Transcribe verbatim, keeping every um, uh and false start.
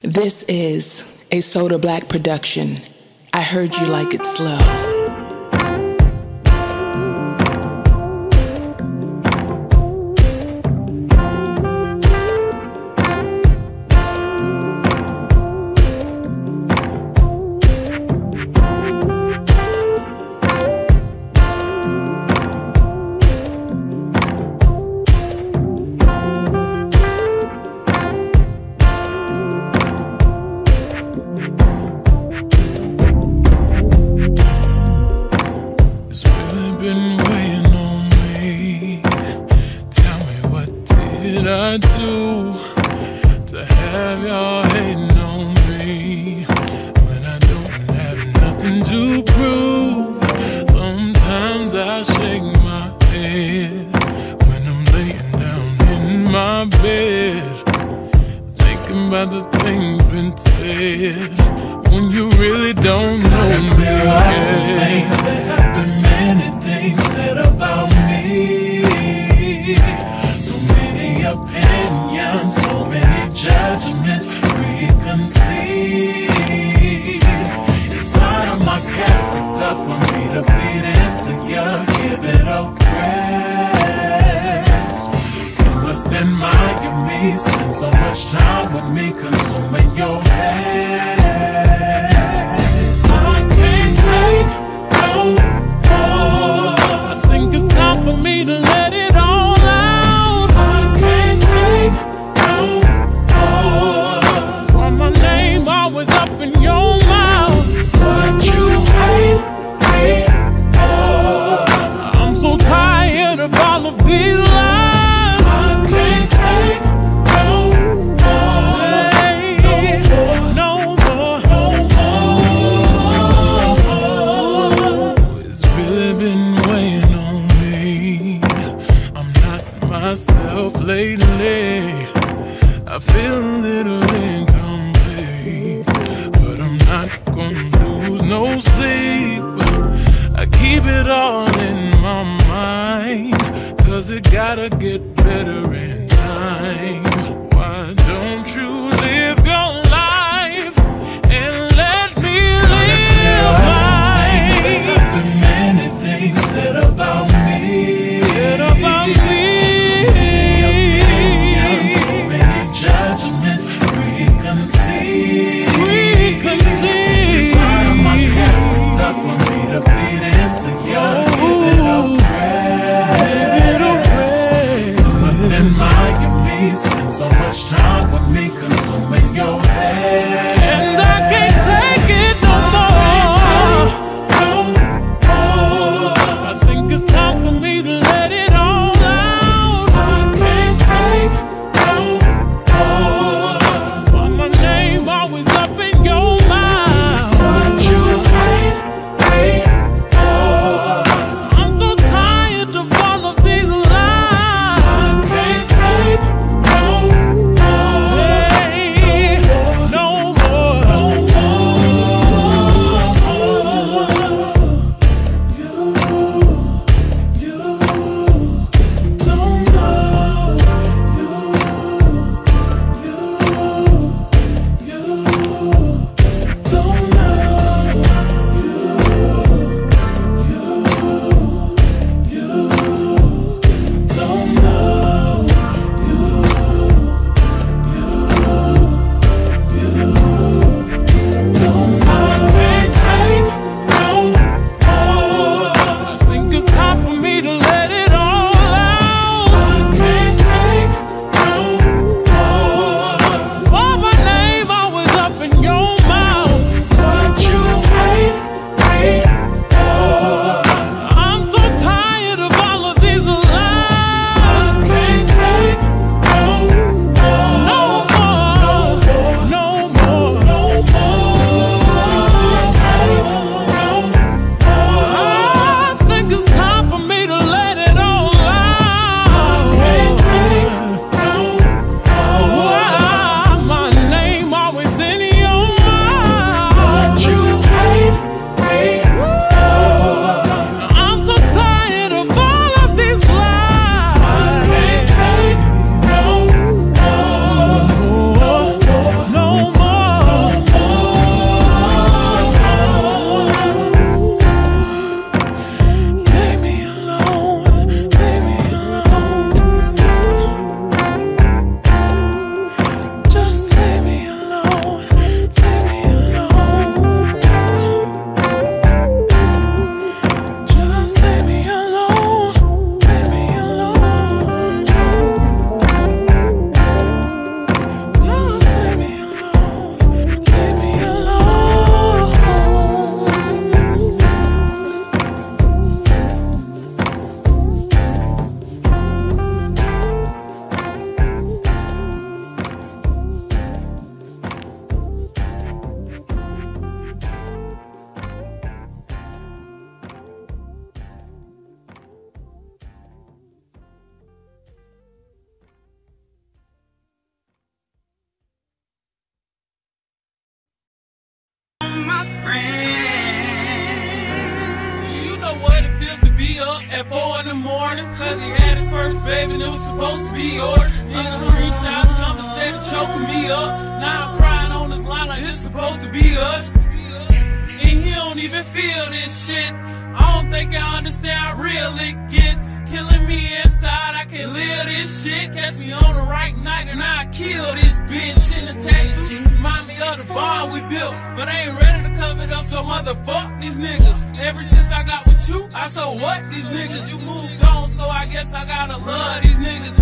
This is a Soda Black production. I heard you like it slow. Been weighing on me. Tell me, what did I do to have y'all hating on me when I don't have nothing to prove? Sometimes I shake my head when I'm laying down in my bed, thinking about the things been said when you really don't know me. There are some things that have been many things said about me. So many opinions, so many judgments preconceived. It's out of my character for me to feed into you, give it a rest. You must admire me, spend so much time with me, consuming your head. For me to let it all out, I can't take no more. Why my name always up in your mouth? What you hate me for? I'm so tired of all of these lies. I can't take no more, no more, no more, no more. It's really been weighing on myself lately. I feel a little incomplete, but I'm not gonna lose no sleep. I keep it all in my mind, cause it gotta get better in time. Why don't you live your life and let me live mine? There have been many things said about me, said about me. Preconceived. It's out of my character for me to feed into you, give it a rest. You must admire me, spend so much time with me, consuming your head. And I can't take it no more. No more. I think it's time for me to let it all out. I can't take no more. Why my name always up the morning, cause he had his first baby and it was supposed to be yours. Niggas screenshots come instead of choking me up. Now I'm crying on this line like it's supposed to be us. And he don't even feel this shit. I don't think I understand how real it gets. Killing me inside, I can't live this shit. Catch me on the right night and I kill this bitch in the tattoo. Remind me of the bond we built, but I ain't ready to cover it up, so motherfuck these niggas. Ever since I got with you, I so what these niggas. You moved on, so I guess I gotta love these niggas.